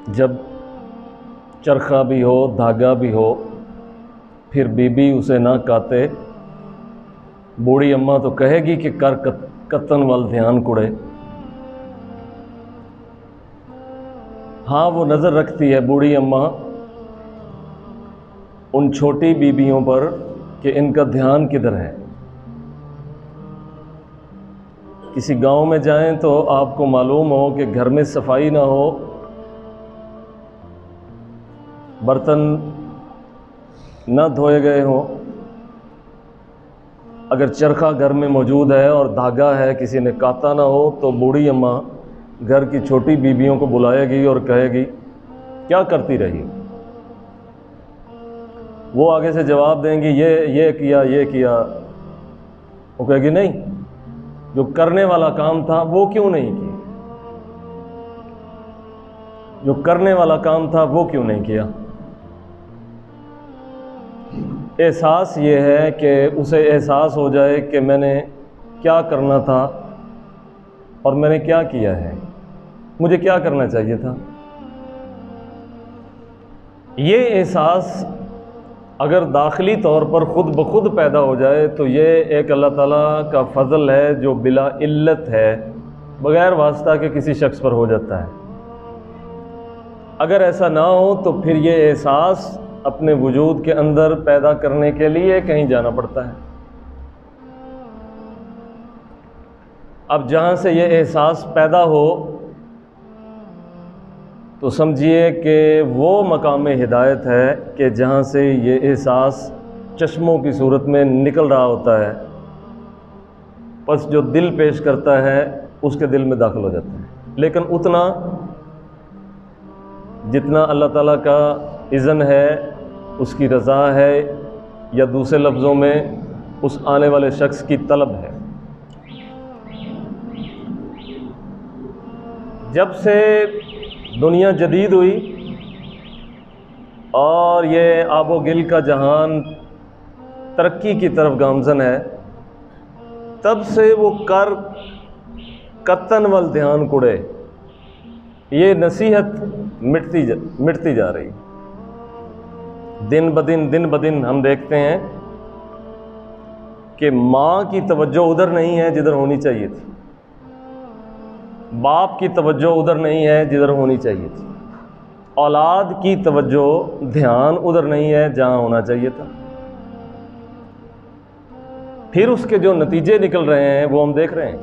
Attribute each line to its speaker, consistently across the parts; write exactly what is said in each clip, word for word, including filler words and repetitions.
Speaker 1: جب چرخا بھی ہو دھاگا بھی ہو پھر بی بی اسے نہ کاتے، بوڑھی اماں تو کہے گی کہ کر کتن وال دھیان کڑے۔ ہاں وہ نظر رکھتی ہے بوڑھی اماں ان چھوٹی بیبیوں پر کہ ان کا دھیان کدھر ہے۔ کسی گاؤں میں جائیں تو آپ کو معلوم ہو کہ گھر میں صفائی نہ ہو، برتن نہ دھوئے گئے ہوں، اگر چرخا گھر میں موجود ہے اور دھاگا ہے کسی نے کاتا نہ ہو، تو بوڑھی اماں گھر کی چھوٹی بیبیوں کو بلائے گی اور کہے گی کیا کرتی رہی؟ وہ آگے سے جواب دیں گی یہ یہ کیا یہ کیا۔ وہ کہے گی نہیں، جو کرنے والا کام تھا وہ کیوں نہیں کیا، جو کرنے والا کام تھا وہ کیوں نہیں کیا۔ احساس یہ ہے کہ اسے احساس ہو جائے کہ میں نے کیا کرنا تھا اور میں نے کیا کیا ہے، مجھے کیا کرنا چاہیے تھا۔ یہ احساس اگر داخلی طور پر خود بخود پیدا ہو جائے تو یہ ایک اللہ تعالیٰ کا فضل ہے جو بلا علت ہے، بغیر واسطہ کے کسی شخص پر ہو جاتا ہے۔ اگر ایسا نہ ہو تو پھر یہ احساس اپنے وجود کے اندر پیدا کرنے کے لیے کہیں جانا پڑتا ہے۔ اب جہاں سے یہ احساس پیدا ہو تو سمجھیے کہ وہ مقام ہدایت ہے کہ جہاں سے یہ احساس چشموں کی صورت میں نکل رہا ہوتا ہے، پس جو دل پیش کرتا ہے اس کے دل میں داخل ہو جاتا ہے، لیکن اتنا جتنا اللہ تعالیٰ کا اذن ہے، اس کی رضا ہے، یا دوسرے لفظوں میں اس آنے والے شخص کی طلب ہے۔ جب سے دنیا جدید ہوئی اور یہ آب و گل کا جہان ترقی کی طرف گامزن ہے، تب سے وہ کر کتن وال دھیان کڑے یہ نصیحت مٹتی جا مٹتی جا رہی۔ دن بدن دن بدن ہم دیکھتے ہیں کہ ماں کی توجہ ادھر نہیں ہے جدھر ہونی چاہیے تھی، باپ کی توجہ ادھر نہیں ہے جدھر ہونی چاہیے تھی، اولاد کی توجہ دھیان ادھر نہیں ہے جہاں ہونا چاہیے تھا۔ پھر اس کے جو نتیجے نکل رہے ہیں وہ ہم دیکھ رہے ہیں۔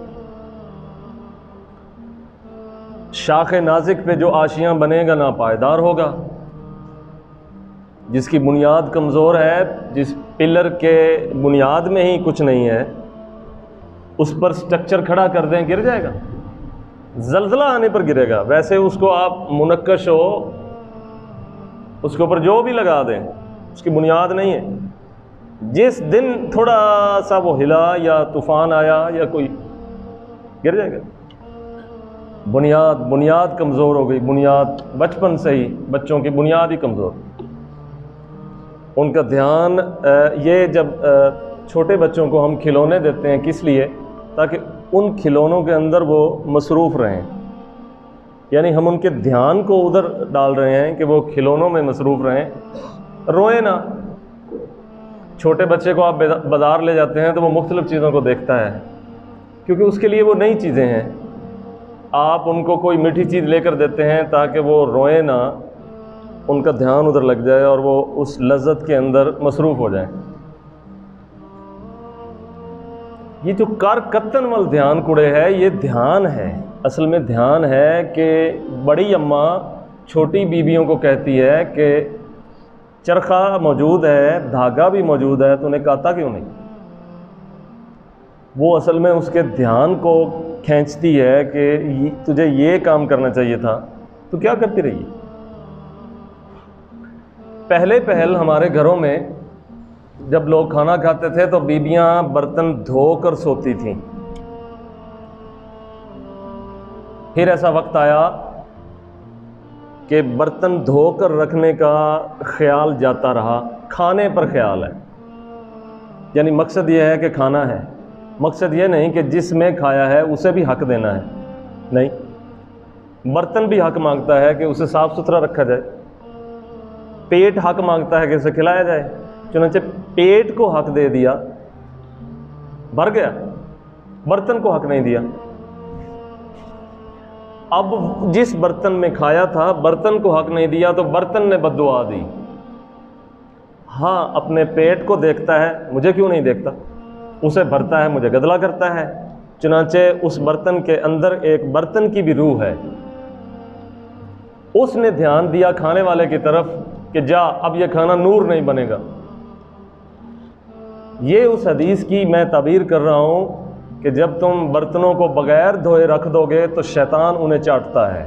Speaker 1: شاخ نازک پہ جو آشیاں بنے گا نا پائیدار ہوگا، جس کی بنیاد کمزور ہے، جس پلر کے بنیاد میں ہی کچھ نہیں ہے، اس پر سٹرکچر کھڑا کر دیں گر جائے گا، زلزلہ آنے پر گرے گا۔ ویسے اس کو آپ منقش ہو، اس کے اوپر جو بھی لگا دیں، اس کی بنیاد نہیں ہے، جس دن تھوڑا سا وہ ہلا یا طوفان آیا یا کوئی گر جائے گا۔ بنیاد بنیاد کمزور ہو گئی، بنیاد بچپن سے ہی بچوں کی بنیاد ہی کمزور، ان کا دھیان یہ جب چھوٹے بچوں کو ہم کھلونے دیتے ہیں کس لیے؟ تاکہ ان کھلونوں کے اندر وہ مصروف رہیں، یعنی ہم ان کے دھیان کو ادھر ڈال رہے ہیں کہ وہ کھلونوں میں مصروف رہیں، روئیں نہ۔ چھوٹے بچے کو آپ بازار لے جاتے ہیں تو وہ مختلف چیزوں کو دیکھتا ہے، کیونکہ اس کے لیے وہ نئی چیزیں ہیں۔ آپ ان کو کوئی میٹھی چیز لے کر دیتے ہیں تاکہ وہ روئیں نہ، ان کا دھیان ادھر لگ جائے اور وہ اس لذت کے اندر مصروف ہو جائیں۔ یہ جو کار کتن وال دھیان کڑے ہے، یہ دھیان ہے، اصل میں دھیان ہے کہ بڑی اماں چھوٹی بیویوں کو کہتی ہے کہ چرخا موجود ہے، دھاگا بھی موجود ہے، تو انہیں کاتا کیوں نہیں؟ وہ اصل میں اس کے دھیان کو کھینچتی ہے کہ تجھے یہ کام کرنا چاہیے تھا، تو کیا کرتی رہی؟ پہلے پہل ہمارے گھروں میں جب لوگ کھانا کھاتے تھے تو بیبیاں برتن دھو کر سوتی تھیں۔ پھر ایسا وقت آیا کہ برتن دھو کر رکھنے کا خیال جاتا رہا، کھانے پر خیال ہے، یعنی مقصد یہ ہے کہ کھانا ہے، مقصد یہ نہیں کہ جس میں کھایا ہے اسے بھی حق دینا ہے، نہیں، برتن بھی حق مانگتا ہے کہ اسے صاف ستھرا رکھا جائے، پیٹ حق مانگتا ہے کہ اسے کھلایا جائے، چنانچہ پیٹ کو حق دے دیا، بھر گیا، برتن کو حق نہیں دیا۔ اب جس برتن میں کھایا تھا برتن کو حق نہیں دیا تو برتن نے بد دعا دی۔ ہاں اپنے پیٹ کو دیکھتا ہے، مجھے کیوں نہیں دیکھتا، اسے بھرتا ہے، مجھے گدلا کرتا ہے، چنانچہ اس برتن کے اندر ایک برتن کی بھی روح ہے۔ اس نے دھیان دیا کھانے والے کی طرف کہ جا اب یہ کھانا نور نہیں بنے گا۔ یہ اس حدیث کی میں تعبیر کر رہا ہوں کہ جب تم برتنوں کو بغیر دھوئے رکھ دو گے تو شیطان انہیں چاٹتا ہے۔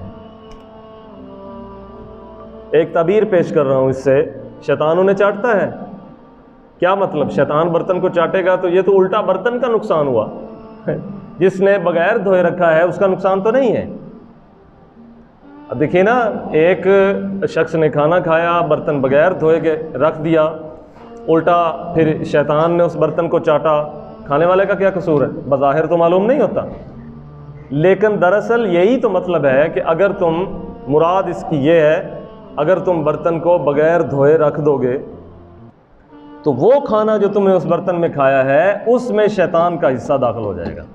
Speaker 1: ایک تعبیر پیش کر رہا ہوں اس سے، شیطان انہیں چاٹتا ہے، کیا مطلب؟ شیطان برتن کو چاٹے گا تو یہ تو الٹا برتن کا نقصان ہوا، جس نے بغیر دھوئے رکھا ہے اس کا نقصان تو نہیں ہے۔ اب دیکھیے نا، ایک شخص نے کھانا کھایا، برتن بغیر دھوئے کے رکھ دیا، الٹا پھر شیطان نے اس برتن کو چاٹا، کھانے والے کا کیا قصور ہے؟ بظاہر تو معلوم نہیں ہوتا، لیکن دراصل یہی تو مطلب ہے کہ اگر تم، مراد اس کی یہ ہے، اگر تم برتن کو بغیر دھوئے رکھ دو گے تو وہ کھانا جو تم نے اس برتن میں کھایا ہے اس میں شیطان کا حصہ داخل ہو جائے گا۔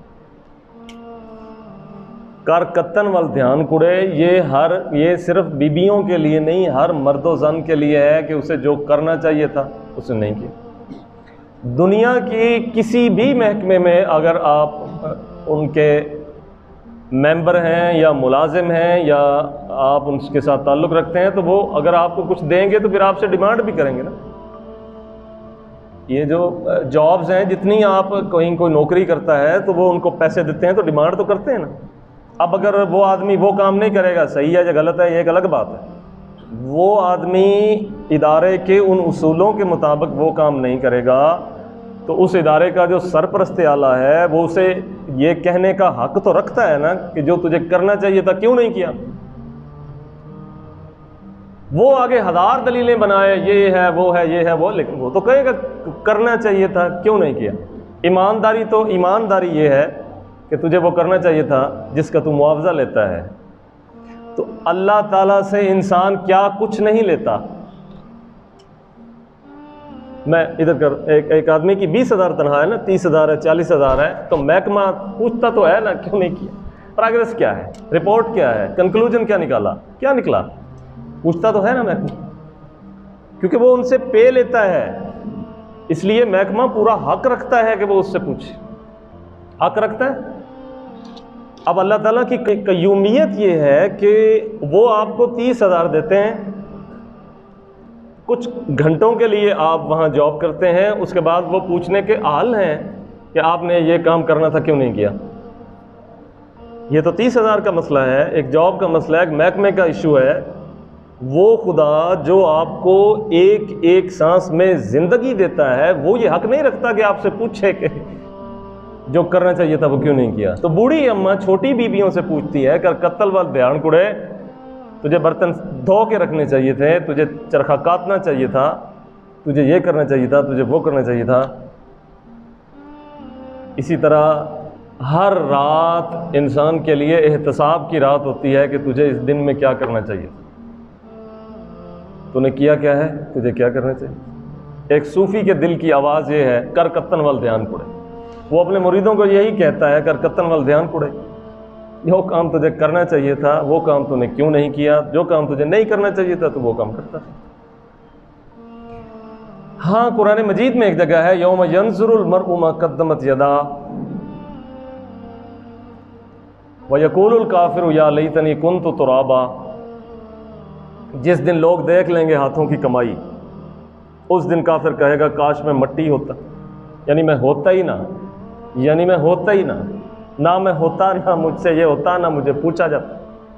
Speaker 1: کر کتن وال دھیان کڑے، یہ ہر یہ صرف بیبیوں کے لیے نہیں، ہر مرد و زن کے لیے ہے کہ اسے جو کرنا چاہیے تھا اسے نہیں کیا۔ دنیا کی کسی بھی محکمے میں اگر آپ ان کے ممبر ہیں یا ملازم ہیں یا آپ ان کے ساتھ تعلق رکھتے ہیں تو وہ اگر آپ کو کچھ دیں گے تو پھر آپ سے ڈیمانڈ بھی کریں گے نا۔ یہ جو جابز ہیں، جتنی آپ کہیں کوئی نوکری کرتا ہے تو وہ ان کو پیسے دیتے ہیں تو ڈیمانڈ تو کرتے ہیں نا۔ اب اگر وہ آدمی وہ کام نہیں کرے گا، صحیح ہے یا غلط ہے یہ ایک الگ بات ہے، وہ آدمی ادارے کے ان اصولوں کے مطابق وہ کام نہیں کرے گا تو اس ادارے کا جو سرپرست اعلیٰ ہے وہ اسے یہ کہنے کا حق تو رکھتا ہے نا کہ جو تجھے کرنا چاہیے تھا کیوں نہیں کیا۔ وہ آگے ہزار دلیلیں بنائے، یہ ہے وہ ہے یہ ہے وہ، لیکن وہ تو کہے گا کرنا چاہیے تھا کیوں نہیں کیا۔ ایمانداری تو ایمانداری یہ ہے کہ تجھے وہ کرنا چاہیے تھا جس کا تو معاوضہ لیتا ہے۔ تو اللہ تعالیٰ سے انسان کیا کچھ نہیں لیتا۔ میں ادھر کر ایک ایک آدمی کی بیس ہزار تنخواہ ہے نا، تیس ہزار ہے، چالیس ہزار ہے، تو محکمہ پوچھتا تو ہے نا کیوں نہیں کیا، پروگریس کیا ہے، رپورٹ کیا ہے، کنکلوژن کیا نکالا، کیا نکلا، پوچھتا تو ہے نا محکمہ، کیونکہ وہ ان سے پے لیتا ہے، اس لیے محکمہ پورا حق رکھتا ہے کہ وہ اس سے پوچھے، حق رکھتا ہے۔ اب اللہ تعالیٰ کی قیومیت یہ ہے کہ وہ آپ کو تیس ہزار دیتے ہیں، کچھ گھنٹوں کے لیے آپ وہاں جاب کرتے ہیں، اس کے بعد وہ پوچھنے کے اہل ہیں کہ آپ نے یہ کام کرنا تھا کیوں نہیں کیا۔ یہ تو تیس ہزار کا مسئلہ ہے، ایک جاب کا مسئلہ ہے، ایک محکمے کا ایشو ہے۔ وہ خدا جو آپ کو ایک ایک سانس میں زندگی دیتا ہے وہ یہ حق نہیں رکھتا کہ آپ سے پوچھے کہ جو کرنا چاہیے تھا وہ کیوں نہیں کیا۔ تو بوڑھی اماں چھوٹی بیبیوں سے پوچھتی ہے کہ قتل وال دھیان کڑے، تجھے برتن دھو کے رکھنے چاہیے تھے، تجھے چرخہ کاٹنا چاہیے تھا، تجھے یہ کرنا چاہیے تھا، تجھے وہ کرنا چاہیے تھا۔ اسی طرح ہر رات انسان کے لیے احتساب کی رات ہوتی ہے کہ تجھے اس دن میں کیا کرنا چاہیے، تو نے کیا کیا ہے، تجھے کیا کرنا چاہیے۔ ایک صوفی کے دل کی آواز یہ ہے، کر کتن وال دھیان کڑے، وہ اپنے مریدوں کو یہی کہتا ہے، کر کتن وال دھیان کڑے، جو کام تجھے کرنا چاہیے تھا وہ کام تو نے کیوں نہیں کیا، جو کام تجھے نہیں کرنا چاہیے تھا تو وہ کام کرتا تھا۔ ہاں قرآن مجید میں ایک جگہ ہے، یوم ینظر المرء ما قدمت یداہ ویقول الکافر یا لیتنی کنت ترابا، جس دن لوگ دیکھ لیں گے ہاتھوں کی کمائی، اس دن کافر کہے گا کاش میں مٹی ہوتا، یعنی میں ہوتا ہی نہ، یعنی میں ہوتا ہی نہ نہ میں ہوتا، نہ مجھ سے یہ ہوتا، نہ مجھے پوچھا جاتا۔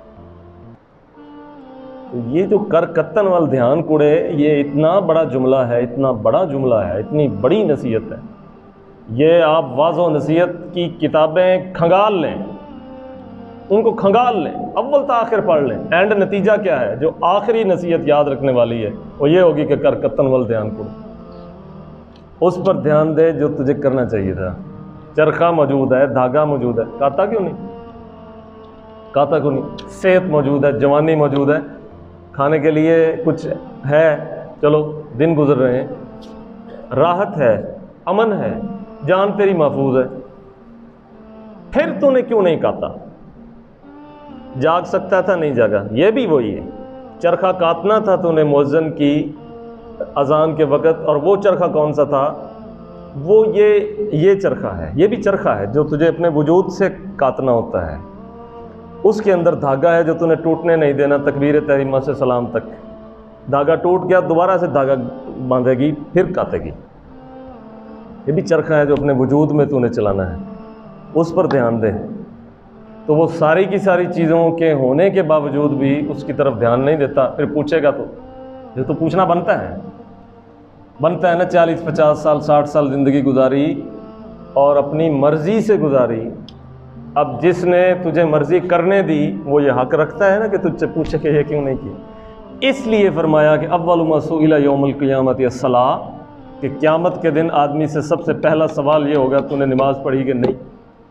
Speaker 1: تو یہ جو کر کتن وال دھیان کڑے، یہ اتنا بڑا جملہ ہے، اتنا بڑا جملہ ہے، اتنی بڑی نصیحت ہے، یہ آپ واضح و نصیحت کی کتابیں کھنگال لیں، ان کو کھنگال لیں، اول تا آخر پڑھ لیں، اینڈ نتیجہ کیا ہے، جو آخری نصیحت یاد رکھنے والی ہے وہ یہ ہوگی کہ کر کتن وال دھیان کڑے، اس پر دھیان دے جو تجھے کرنا چاہیے تھا۔ چرخہ موجود ہے، دھاگا موجود ہے، کاتا کیوں نہیں؟ کاتا کو نہیں، صحت موجود ہے، جوانی موجود ہے، کھانے کے لیے کچھ ہے، چلو دن گزر رہے ہیں، راحت ہے، امن ہے، جان تیری محفوظ ہے، پھر تو نے کیوں نہیں کاتا؟ جاگ سکتا تھا، نہیں جاگا، یہ بھی وہی ہے، چرخہ کاٹنا تھا تو نے مؤذن کی اذان کے وقت، اور وہ چرخہ کون سا تھا؟ وہ یہ یہ چرخہ ہے، یہ بھی چرخہ ہے جو تجھے اپنے وجود سے کاٹنا ہوتا ہے، اس کے اندر دھاگا ہے جو تو نے ٹوٹنے نہیں دینا تکبیر تحریمہ سے سلام تک، دھاگا ٹوٹ گیا دوبارہ سے دھاگا باندھے گی پھر کاٹے گی، یہ بھی چرخہ ہے جو اپنے وجود میں تو نے چلانا ہے، اس پر دھیان دے۔ تو وہ ساری کی ساری چیزوں کے ہونے کے باوجود بھی اس کی طرف دھیان نہیں دیتا، پھر پوچھے گا تو یہ تو پوچھنا بنتا ہے بنتا ہے نا، چالیس پچاس سال ساٹھ سال زندگی گزاری اور اپنی مرضی سے گزاری، اب جس نے تجھے مرضی کرنے دی وہ یہ حق رکھتا ہے نا کہ تجھ سے پوچھے کہ یہ کیوں نہیں کی؟ اس لیے فرمایا کہ اول ما سئل یوم القیامت الصلاۃ، کہ قیامت کے دن آدمی سے سب سے پہلا سوال یہ ہوگا تو نے نماز پڑھی کہ نہیں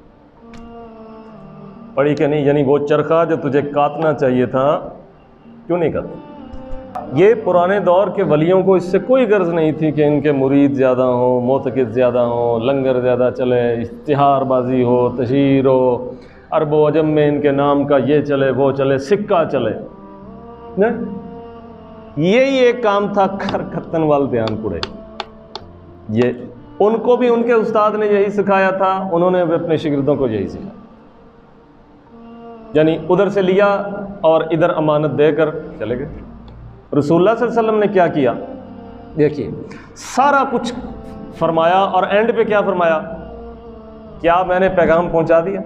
Speaker 1: پڑھی کہ نہیں، یعنی وہ چرخہ جو تجھے کاٹنا چاہیے تھا کیوں نہیں کاٹا؟ یہ پرانے دور کے ولیوں کو اس سے کوئی غرض نہیں تھی کہ ان کے مرید زیادہ ہوں، معتقد زیادہ ہوں، لنگر زیادہ چلے، اشتہار بازی ہو، تشہیر ہو، عرب و عجم میں ان کے نام کا یہ چلے وہ چلے، سکہ چلے، یہی ایک کام تھا کر کتن وال دھیان پڑے۔ یہ ان کو بھی ان کے استاد نے یہی سکھایا تھا، انہوں نے بھی اپنے شاگردوں کو یہی سکھایا، یعنی ادھر سے لیا اور ادھر امانت دے کر چلے گئے۔ رسول اللہ صلی اللہ علیہ وسلم نے کیا کیا؟ دیکھیے سارا کچھ فرمایا اور اینڈ پہ کیا فرمایا؟ کیا میں نے پیغام پہنچا دیا؟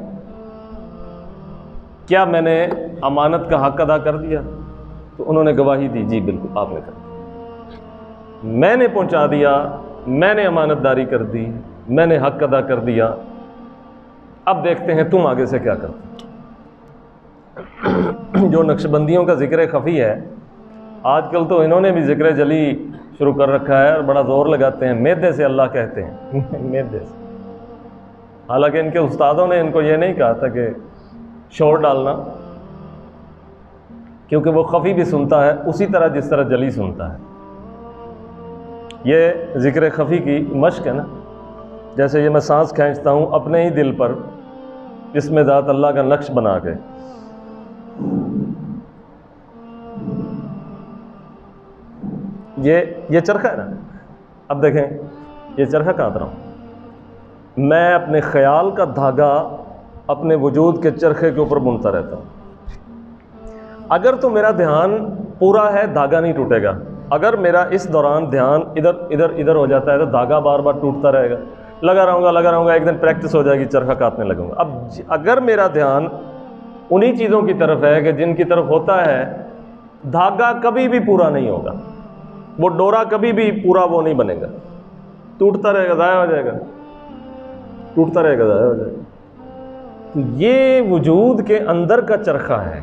Speaker 1: کیا میں نے امانت کا حق ادا کر دیا؟ تو انہوں نے گواہی دی، جی بالکل آپ نے کر دیا، میں نے پہنچا دیا، میں نے امانت داری کر دی، میں نے حق ادا کر دیا، اب دیکھتے ہیں تم آگے سے کیا کرتے۔ جو نقشبندیوں کا ذکر خفی ہے آج کل تو انہوں نے بھی ذکر جلی شروع کر رکھا ہے اور بڑا زور لگاتے ہیں، میدے سے اللہ کہتے ہیں میدے سے، حالانکہ ان کے استادوں نے ان کو یہ نہیں کہا تھا کہ شور ڈالنا، کیونکہ وہ خفی بھی سنتا ہے اسی طرح جس طرح جلی سنتا ہے۔ یہ ذکر خفی کی مشق ہے نا، جیسے یہ میں سانس کھینچتا ہوں اپنے ہی دل پر اس میں ذات اللہ کا نقش بنا کے، یہ یہ چرخہ ہے نا، اب دیکھیں یہ چرخہ کاٹ رہا ہوں میں، اپنے خیال کا دھاگا اپنے وجود کے چرخے کے اوپر بنتا رہتا ہوں، اگر تو میرا دھیان پورا ہے دھاگا نہیں ٹوٹے گا، اگر میرا اس دوران دھیان ادھر ادھر ادھر ہو جاتا ہے تو دھاگا بار بار ٹوٹتا رہے گا، لگا رہوں گا لگا رہوں گا ایک دن پریکٹس ہو جائے گی، چرخہ کاٹنے لگوں گا۔ اب اگر میرا دھیان انہی چیزوں کی طرف ہے کہ جن کی طرف ہوتا ہے، دھاگا کبھی بھی پورا نہیں ہوگا، وہ ڈورا کبھی بھی پورا وہ نہیں بنے گا، ٹوٹتا رہے گا، ضائع ہو جائے گا، ٹوٹتا رہے گا، ضائع ہو جائے گا۔ تو یہ وجود کے اندر کا چرخہ ہے،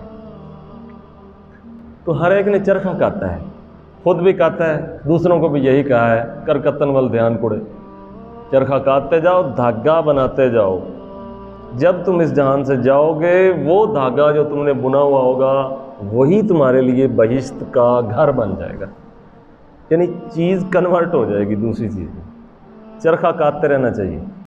Speaker 1: تو ہر ایک نے چرخہ کاتا ہے، خود بھی کاتا ہے، دوسروں کو بھی یہی کہا ہے، کر کتن ول دھیان کڑے، چرخہ کاٹتے جاؤ، دھاگا بناتے جاؤ، جب تم اس جہان سے جاؤ گے وہ دھاگا جو تم نے بنا ہوا ہوگا وہی تمہارے لیے بہشت کا گھر بن جائے گا، یعنی چیز کنورٹ ہو جائے گی دوسری چیز میں۔ چرخہ کاٹتے رہنا چاہیے۔